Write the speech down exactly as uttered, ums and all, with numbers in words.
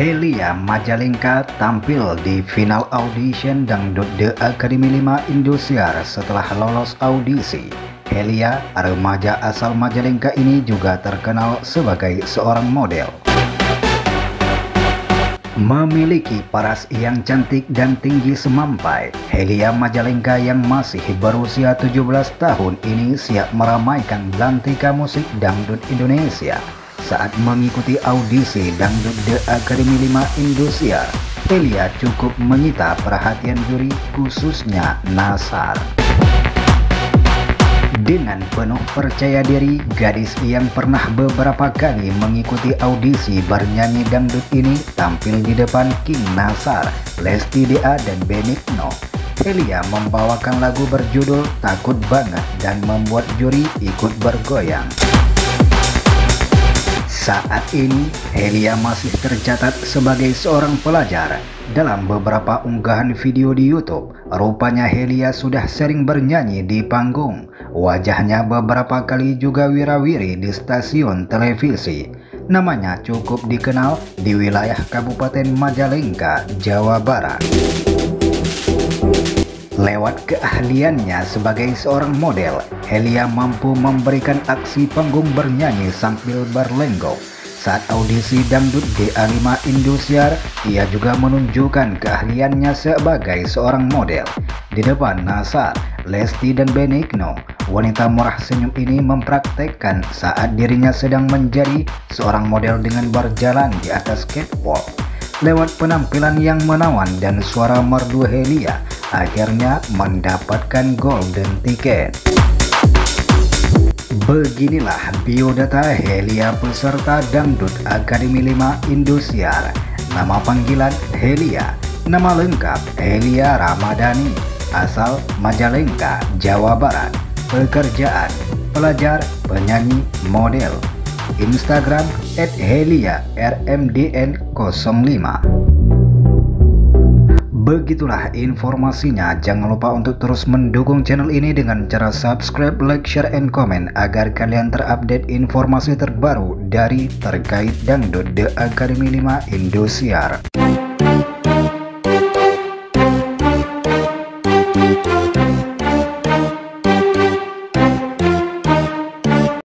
Helia Majalengka tampil di final audition Dangdut The Academy lima Indosiar setelah lolos audisi. Helia, remaja asal Majalengka ini juga terkenal sebagai seorang model. Memiliki paras yang cantik dan tinggi semampai, Helia Majalengka yang masih berusia tujuh belas tahun ini siap meramaikan belantika musik dangdut Indonesia. Saat mengikuti audisi Dangdut The Academy lima Indosiar, Helia cukup menyita perhatian juri, khususnya Nassar. Dengan penuh percaya diri, gadis yang pernah beberapa kali mengikuti audisi bernyanyi dangdut ini tampil di depan King Nassar, Lesti Dea, dan Benigno. Helia membawakan lagu berjudul Takut Banget dan membuat juri ikut bergoyang. Saat ini, Helia masih tercatat sebagai seorang pelajar. Dalam beberapa unggahan video di YouTube, rupanya Helia sudah sering bernyanyi di panggung. Wajahnya beberapa kali juga wirawiri di stasiun televisi. Namanya cukup dikenal di wilayah Kabupaten Majalengka, Jawa Barat. Lewat keahliannya sebagai seorang model, Helia mampu memberikan aksi panggung bernyanyi sambil berlenggok. Saat audisi Dangdut D A lima Indosiar, ia juga menunjukkan keahliannya sebagai seorang model. Di depan Nassar, Lesti, dan Benigno, wanita murah senyum ini mempraktekkan saat dirinya sedang menjadi seorang model dengan berjalan di atas catwalk. Lewat penampilan yang menawan dan suara merdu Helia, akhirnya mendapatkan golden ticket. Beginilah biodata Helia peserta Dangdut Academy lima Indosiar. Nama panggilan Helia, nama lengkap Helia Ramadhani, asal Majalengka, Jawa Barat. Pekerjaan, pelajar, penyanyi, model. Instagram et helia r m d n nol lima. Begitulah informasinya. Jangan lupa untuk terus mendukung channel ini dengan cara subscribe, like, share, and comment agar kalian terupdate informasi terbaru dari terkait Dangdut The Academy lima Indosiar.